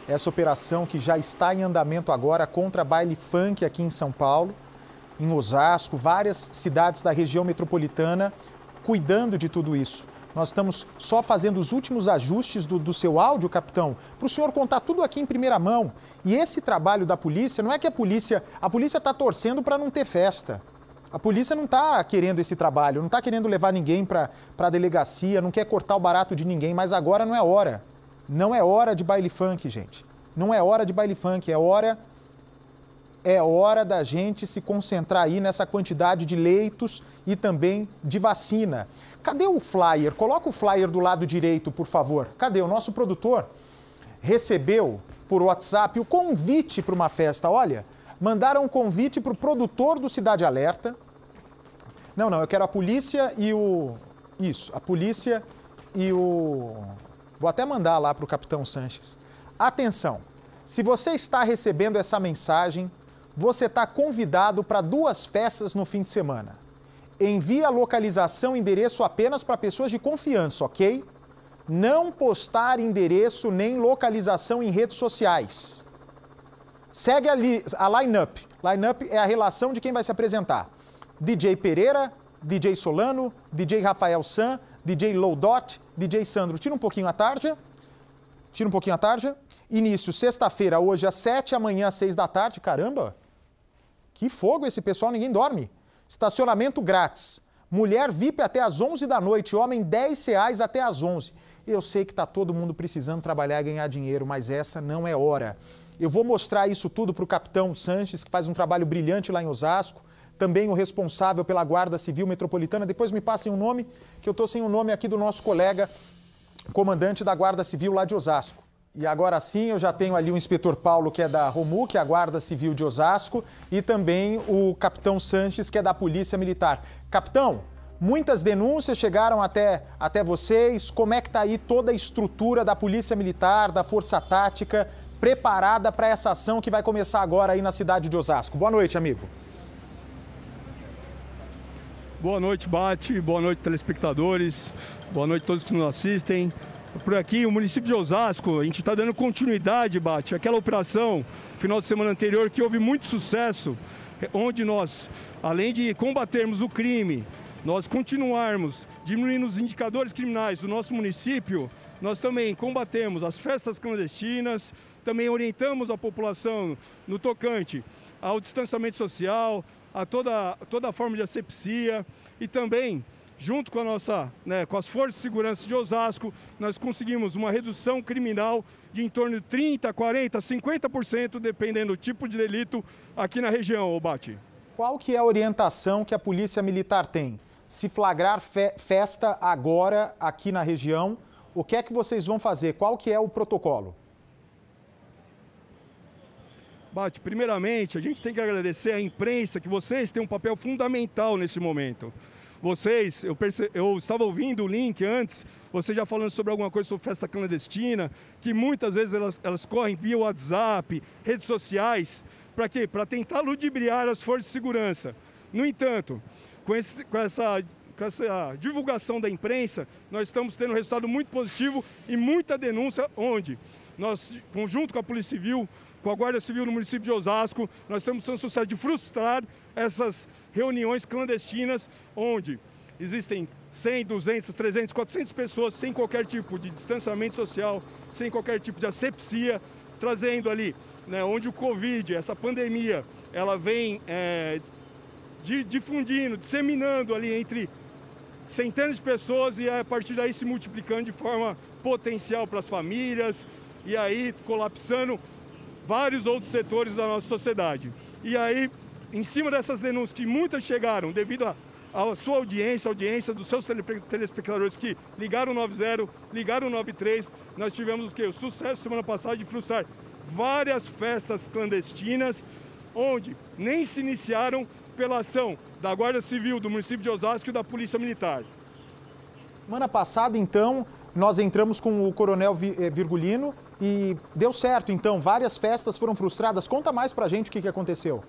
essa operação que já está em andamento agora contra baile funk aqui em São Paulo, em Osasco, várias cidades da região metropolitana cuidando de tudo isso. Nós estamos só fazendo os últimos ajustes do seu áudio, capitão, para o senhor contar tudo aqui em primeira mão. E esse trabalho da polícia, não é que a polícia está torcendo para não ter festa. A polícia não está querendo esse trabalho, não está querendo levar ninguém para a delegacia, não quer cortar o barato de ninguém, mas agora não é hora. Não é hora de baile funk, gente. Não é hora de baile funk, é hora da gente se concentrar aí nessa quantidade de leitos e também de vacina. Cadê o flyer? Coloca o flyer do lado direito, por favor. Cadê? O nosso produtor recebeu por WhatsApp o convite para uma festa. Olha, mandaram um convite para o produtor do Cidade Alerta. Não, eu quero a polícia e o... Isso, a polícia e o... Vou até mandar lá para o Capitão Sanches. Atenção, se você está recebendo essa mensagem, você está convidado para 2 festas no fim de semana. Envie a localização e endereço apenas para pessoas de confiança, ok? Não postar endereço nem localização em redes sociais. Segue ali a line-up. Line-up é a relação de quem vai se apresentar. DJ Pereira, DJ Solano, DJ Rafael San, DJ Loudot, DJ Sandro. Tira um pouquinho a tarja. Início sexta-feira, hoje às 7, amanhã às 6 da tarde. Caramba! Que fogo esse pessoal, ninguém dorme. Estacionamento grátis. Mulher VIP até às 11 da noite, homem R$10 até às 11. Eu sei que está todo mundo precisando trabalhar e ganhar dinheiro, mas essa não é hora. Eu vou mostrar isso tudo para o Capitão Sanches, que faz um trabalho brilhante lá em Osasco. Também o responsável pela Guarda Civil Metropolitana. Depois me passem o nome, que eu estou sem o nome aqui do nosso colega, comandante da Guarda Civil lá de Osasco. E agora sim, eu já tenho ali o inspetor Paulo, que é da Romu, que é a Guarda Civil de Osasco, e também o Capitão Sanches, que é da Polícia Militar. Capitão, muitas denúncias chegaram até vocês. Como é que está aí toda a estrutura da Polícia Militar, da Força Tática, preparada para essa ação que vai começar agora aí na cidade de Osasco? Boa noite, amigo. Boa noite, Bate. Boa noite, telespectadores. Boa noite a todos que nos assistem. Por aqui, o município de Osasco, a gente está dando continuidade, Bate, àquela operação, final de semana anterior, que houve muito sucesso, onde nós, além de combatermos o crime, nós continuarmos diminuindo os indicadores criminais do nosso município, nós também combatemos as festas clandestinas, também orientamos a população no tocante ao distanciamento social, a toda forma de asepsia e também, junto com com as forças de segurança de Osasco, nós conseguimos uma redução criminal de em torno de 30%, 40%, 50%, dependendo do tipo de delito aqui na região, Bate. Qual que é a orientação que a Polícia Militar tem? Se flagrar festa agora aqui na região, o que é que vocês vão fazer? Qual que é o protocolo? Bate, primeiramente, a gente tem que agradecer à imprensa, que vocês têm um papel fundamental nesse momento. Vocês, eu estava ouvindo o link antes, vocês já falando sobre alguma coisa sobre festa clandestina, que muitas vezes elas correm via WhatsApp, redes sociais, para quê? Para tentar ludibriar as forças de segurança. No entanto, com essa divulgação da imprensa, nós estamos tendo um resultado muito positivo e muita denúncia, onde nós, junto com a Polícia Civil, com a Guarda Civil no município de Osasco, nós temos tendo sucesso de frustrar essas reuniões clandestinas, onde existem 100, 200, 300, 400 pessoas sem qualquer tipo de distanciamento social, sem qualquer tipo de asepsia, trazendo ali, onde o Covid, essa pandemia, ela vem difundindo, disseminando ali entre centenas de pessoas e a partir daí se multiplicando de forma potencial para as famílias e aí colapsando vários outros setores da nossa sociedade. E aí, em cima dessas denúncias que muitas chegaram devido à sua audiência, a audiência dos seus telespectadores que ligaram o 90, ligaram o 93, nós tivemos o sucesso semana passada de frustrar várias festas clandestinas, onde nem se iniciaram pela ação da Guarda Civil do município de Osasco e da Polícia Militar. Semana passada, então, nós entramos com o Coronel Virgulino e deu certo, então, várias festas foram frustradas. Conta mais pra gente o que aconteceu.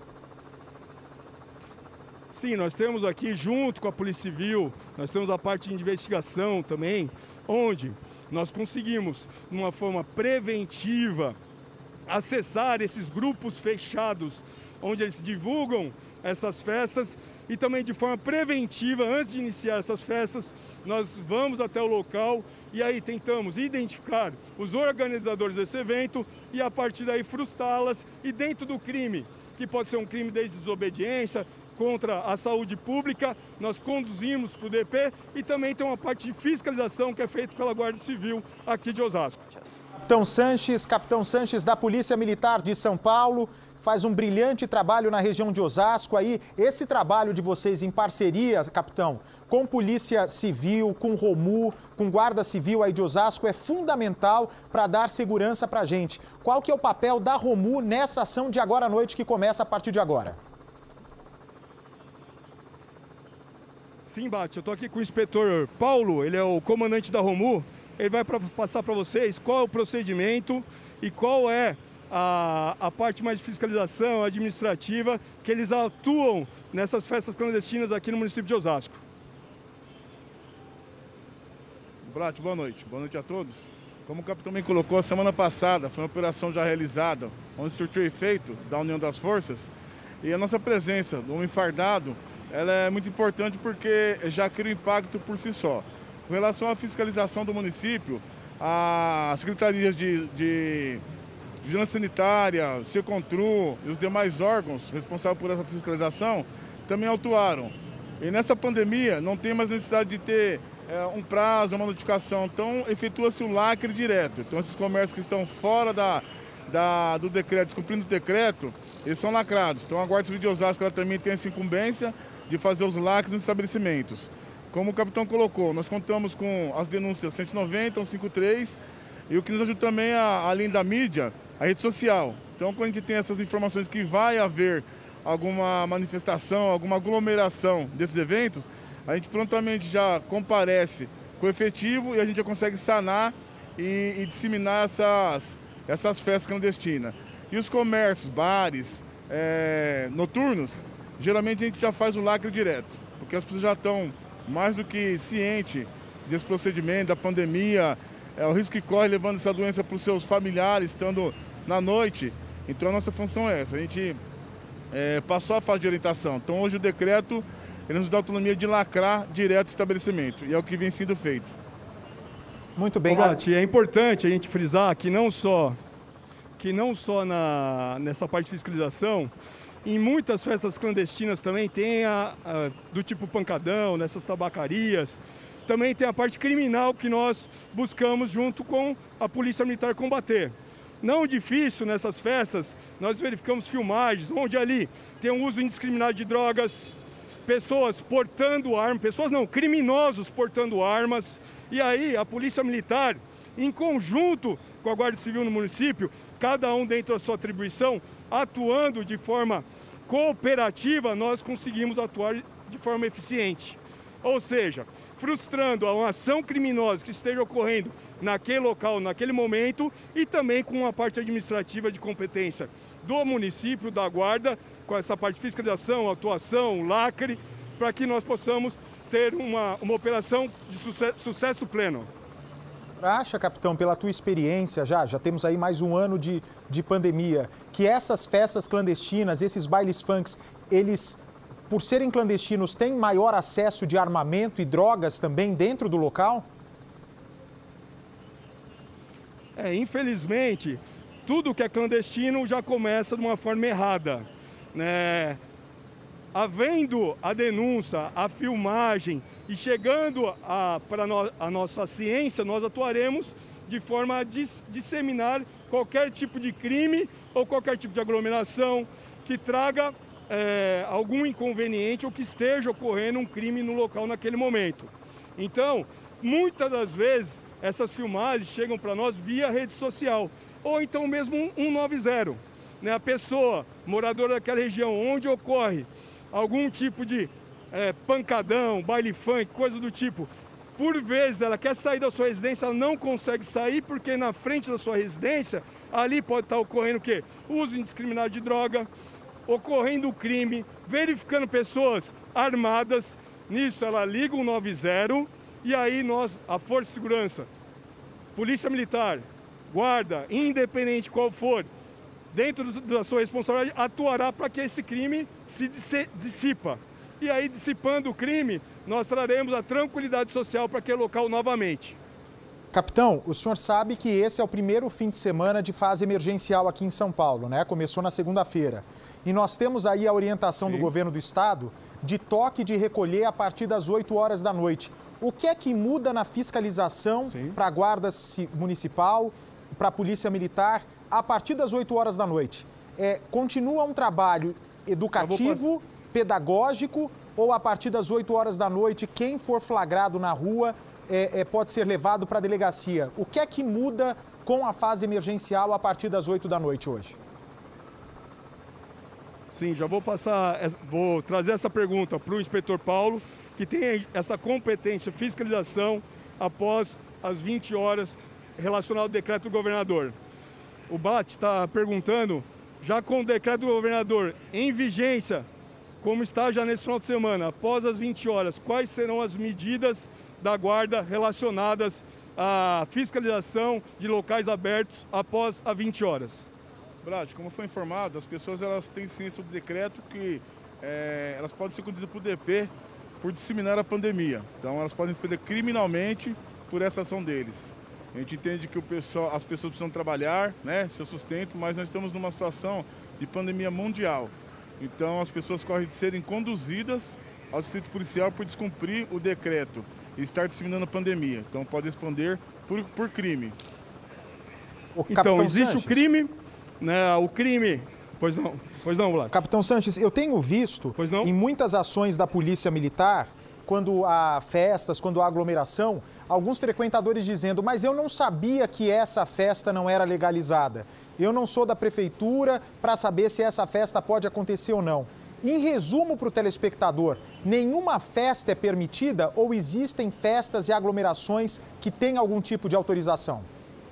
Sim, nós temos aqui, junto com a Polícia Civil, nós temos a parte de investigação também, onde nós conseguimos, de uma forma preventiva, acessar esses grupos fechados, onde eles divulgam essas festas, e também de forma preventiva, antes de iniciar essas festas, nós vamos até o local e aí tentamos identificar os organizadores desse evento e a partir daí frustrá-las, e dentro do crime, que pode ser um crime desde desobediência contra a saúde pública, nós conduzimos para o DP, e também tem uma parte de fiscalização que é feita pela Guarda Civil aqui de Osasco. Capitão Sanches da Polícia Militar de São Paulo, faz um brilhante trabalho na região de Osasco. Aí, esse trabalho de vocês em parceria, capitão, com Polícia Civil, com Romu, com Guarda Civil aí de Osasco, é fundamental para dar segurança para a gente. Qual que é o papel da Romu nessa ação de agora à noite que começa a partir de agora? Sim, Bate, eu estou aqui com o inspetor Paulo, ele é o comandante da Romu. Ele vai passar para vocês qual é o procedimento e qual é a parte mais de fiscalização administrativa que eles atuam nessas festas clandestinas aqui no município de Osasco. Brat, boa noite a todos. Como o capitão me colocou, a semana passada foi uma operação já realizada, onde surtiu efeito da União das Forças, e a nossa presença do homem fardado, ela é muito importante porque já cria um impacto por si só. Com relação à fiscalização do município, as secretarias de Vigilância Sanitária, Secontru e os demais órgãos responsáveis por essa fiscalização também atuaram. E nessa pandemia não tem mais necessidade de ter um prazo, uma notificação, então efetua-se o lacre direto. Então esses comércios que estão fora do decreto, descumprindo o decreto, eles são lacrados. Então a Guarda Civil de Osasco ela também tem essa incumbência de fazer os lacres nos estabelecimentos. Como o capitão colocou, nós contamos com as denúncias 190, 153, e o que nos ajuda também, além da mídia, a rede social. Então, quando a gente tem essas informações que vai haver alguma manifestação, alguma aglomeração desses eventos, a gente prontamente já comparece com o efetivo e a gente já consegue sanar e disseminar essas festas clandestinas. E os comércios, bares, noturnos, geralmente a gente já faz o lacre direto, porque as pessoas já estão mais do que cientes desse procedimento, da pandemia, o risco que corre levando essa doença para os seus familiares, estando na noite. Então a nossa função é essa, a gente passou a fase de orientação. Então hoje o decreto ele nos dá a autonomia de lacrar direto o estabelecimento, e é o que vem sendo feito. Muito bem. Bate, é importante a gente frisar que não só nessa parte de fiscalização, em muitas festas clandestinas também tem do tipo pancadão, nessas tabacarias. Também tem a parte criminal que nós buscamos junto com a Polícia Militar combater. Não difícil nessas festas, nós verificamos filmagens onde ali tem um uso indiscriminado de drogas, pessoas portando armas, criminosos portando armas. E aí a Polícia Militar, em conjunto com a Guarda Civil no município, cada um dentro da sua atribuição, atuando de forma cooperativa, nós conseguimos atuar de forma eficiente. Ou seja, frustrando uma ação criminosa que esteja ocorrendo naquele local, naquele momento, e também com uma parte administrativa de competência do município, da Guarda, com essa parte de fiscalização, atuação, lacre, para que nós possamos ter uma operação de sucesso pleno. Acha, capitão, pela tua experiência, já temos aí mais um ano de pandemia, que essas festas clandestinas, esses bailes funks, eles, por serem clandestinos, têm maior acesso de armamento e drogas também dentro do local? Infelizmente, tudo que é clandestino já começa de uma forma errada, né? Havendo a denúncia, a filmagem e chegando para a nossa ciência, nós atuaremos de forma a disseminar qualquer tipo de crime ou qualquer tipo de aglomeração que traga algum inconveniente ou que esteja ocorrendo um crime no local naquele momento. Então, muitas das vezes, essas filmagens chegam para nós via rede social ou então mesmo 190, né? A pessoa, moradora daquela região onde ocorre algum tipo de pancadão, baile funk, coisa do tipo. Por vezes ela quer sair da sua residência, ela não consegue sair porque na frente da sua residência, ali pode estar ocorrendo o quê? Uso indiscriminado de droga, ocorrendo crime, verificando pessoas armadas. Nisso ela liga o 190 e aí nós, a Força de Segurança, Polícia Militar, Guarda, independente qual for, dentro da sua responsabilidade, atuará para que esse crime se dissipa. E aí, dissipando o crime, nós traremos a tranquilidade social para aquele local novamente. Capitão, o senhor sabe que esse é o primeiro fim de semana de fase emergencial aqui em São Paulo, né? Começou na segunda-feira. E nós temos aí a orientação do governo do estado de toque de recolher a partir das 8 horas da noite. O que é que muda na fiscalização para a Guarda Municipal, para a Polícia Militar, a partir das 8 horas da noite? Continua um trabalho educativo, pedagógico, ou a partir das 8 horas da noite, quem for flagrado na rua pode ser levado para a delegacia? O que é que muda com a fase emergencial a partir das 8 da noite hoje? Sim, já vou trazer essa pergunta para o inspetor Paulo, que tem essa competência, fiscalização após as 20 horas relacionado ao decreto do governador. O Blat está perguntando, já com o decreto do governador em vigência, como está já nesse final de semana, após as 20 horas, quais serão as medidas da guarda relacionadas à fiscalização de locais abertos após as 20 horas? Blat, como foi informado, as pessoas elas têm ciência do decreto que elas podem ser conduzidas por DP por disseminar a pandemia. Então elas podem responder criminalmente por essa ação deles. A gente entende que as pessoas precisam trabalhar, né, seu sustento, mas nós estamos numa situação de pandemia mundial. Então as pessoas correm de serem conduzidas ao distrito policial por descumprir o decreto e estar disseminando a pandemia. Então pode responder por crime. Então existe o crime, né, o crime... Pois não, Vlad. Capitão Sanches, eu tenho visto em muitas ações da Polícia Militar, quando há festas, quando há aglomeração, alguns frequentadores dizendo, mas eu não sabia que essa festa não era legalizada. Eu não sou da prefeitura para saber se essa festa pode acontecer ou não. Em resumo para o telespectador, nenhuma festa é permitida ou existem festas e aglomerações que têm algum tipo de autorização?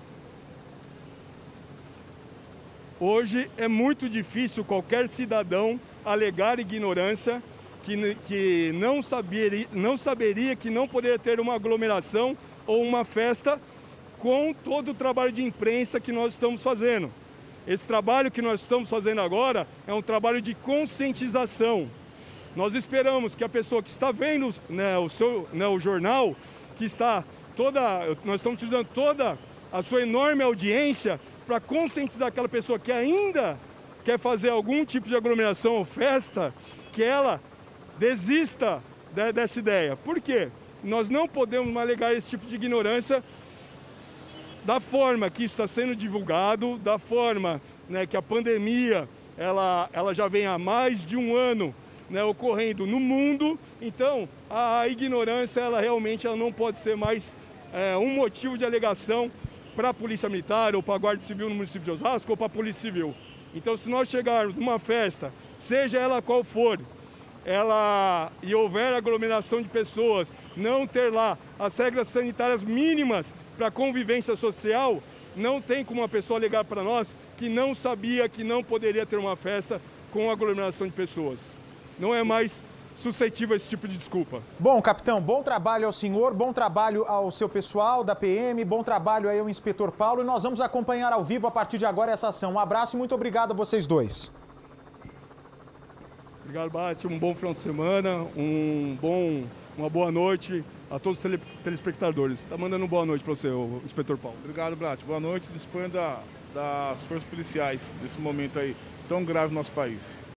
Hoje é muito difícil qualquer cidadão alegar ignorância que não saberia que não poderia ter uma aglomeração ou uma festa com todo o trabalho de imprensa que nós estamos fazendo. Esse trabalho que nós estamos fazendo agora é um trabalho de conscientização. Nós esperamos que a pessoa que está vendo o jornal, nós estamos utilizando toda a sua enorme audiência para conscientizar aquela pessoa que ainda quer fazer algum tipo de aglomeração ou festa, que ela desista dessa ideia. Por quê? Nós não podemos alegar esse tipo de ignorância da forma que isso está sendo divulgado, da forma, né, que a pandemia ela já vem há mais de um ano, né, ocorrendo no mundo. Então, a ignorância ela realmente não pode ser mais um motivo de alegação para a Polícia Militar ou para a Guarda Civil no município de Osasco ou para a Polícia Civil. Então, se nós chegarmos numa festa, seja ela qual for, e houver aglomeração de pessoas, não ter lá as regras sanitárias mínimas para a convivência social, não tem como uma pessoa alegar para nós que não sabia que não poderia ter uma festa com aglomeração de pessoas. Não é mais suscetível a esse tipo de desculpa. Bom, capitão, bom trabalho ao senhor, bom trabalho ao seu pessoal da PM, bom trabalho aí ao inspetor Paulo, e nós vamos acompanhar ao vivo a partir de agora essa ação. Um abraço e muito obrigado a vocês dois. Obrigado, Bate. Um bom final de semana, uma boa noite a todos os telespectadores. Está mandando uma boa noite para você, o inspetor Paulo. Obrigado, Bate. Boa noite. Disponha das forças policiais nesse momento aí tão grave no nosso país.